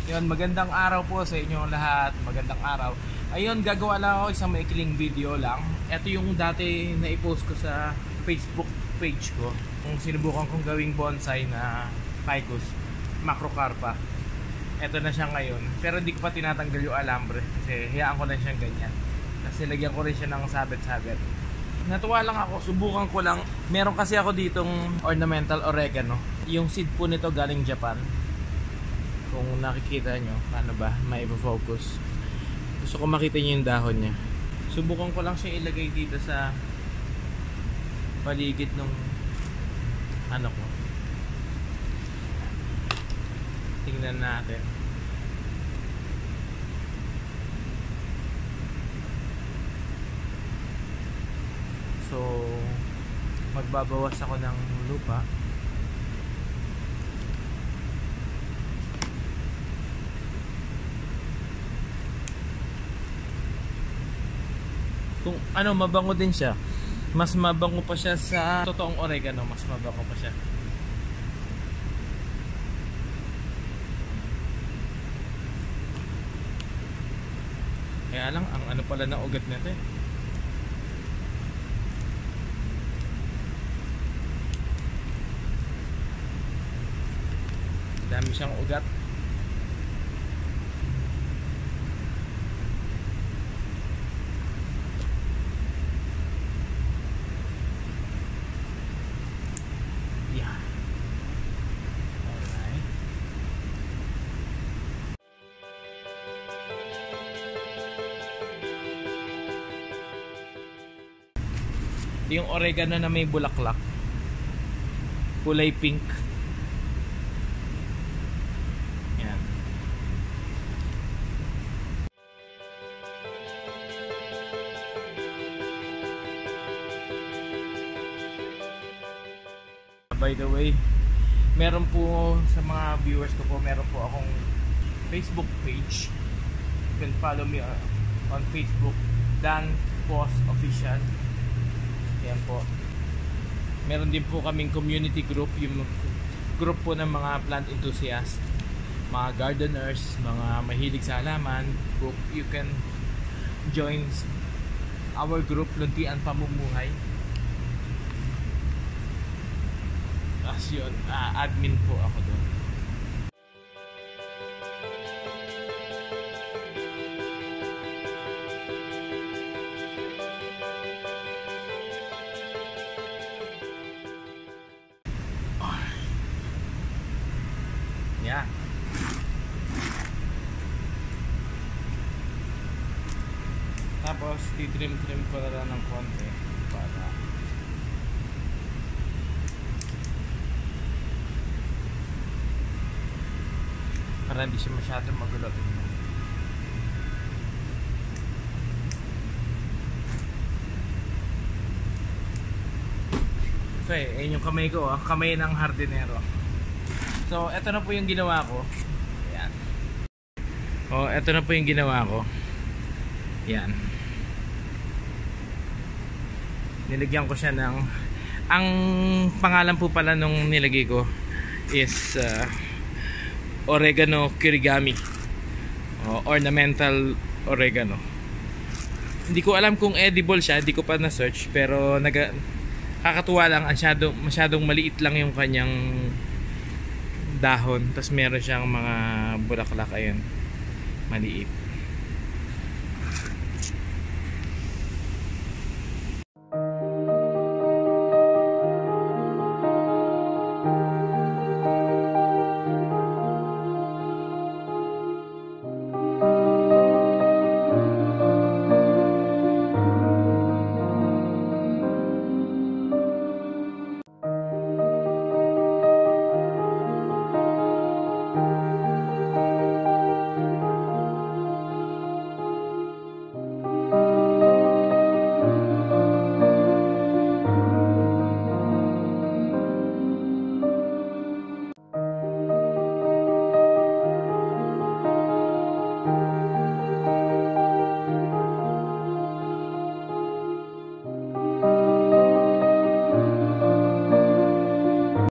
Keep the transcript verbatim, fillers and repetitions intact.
Yun, magandang araw po sa inyo lahat. Magandang araw. Ayun, gagawa lang ako isang maikling video lang. Ito yung dati na i-post ko sa Facebook page ko. Kung sinubukan kong gawing bonsai na ficus, macrocarpa. Ito na siya ngayon. Pero hindi ko pa tinatanggal yung alambre kasi hayaan ko lang siyang ganyan. Kasi lagyan ko rin siya ng sabit-sabit. Natuwa lang ako, subukan ko lang. Meron kasi ako ditong ornamental oregano. Yung seed po nito galing Japan. Kung nakikita nyo, ano ba, may focus. Gusto ko makita nyo yung dahon niya. Subukan ko lang siya ilagay dito sa paligid ng ano ko. Tingnan natin. So, magbabawas ako ng lupa. Kung ano, mabango din siya. Mas mabango pa siya sa totoong oregano. Mas mabango pa siya. Kaya lang, ang ano pala na ugat nito eh. Dami siyang ugat. Yung oregano na may bulaklak, kulay pink. Yan. By the way, meron po sa mga viewers ko po, meron po akong Facebook page. You can follow me on Facebook, Dan Post Official. Yan po. Meron din po kaming community group, yung group po ng mga plant enthusiast, mga gardeners, mga mahilig sa halaman. You can join our group, Luntian Pamumuhay. As yun, uh, admin po ako doon. Yeah. Tapos titrim-trim ko na lang ng konti para para hindi siya masyadong magulo. Okay, ayun yung kamay ko, ah. Kamay ng hardinero. So, eto na po yung ginawa ko. Ayan. Oh, eto na po yung ginawa ko. Ayan. Nilagyan ko siya ng, ang pangalan po pala nung nilagay ko is uh, oregano kirigami. O, ornamental oregano. Hindi ko alam kung edible siya, hindi ko pa na-search, pero naga, kakatuwa lang, masyadong, masyadong maliit lang yung kanyang dahon, tapos meron siyang mga bulaklak, ayun, maliit.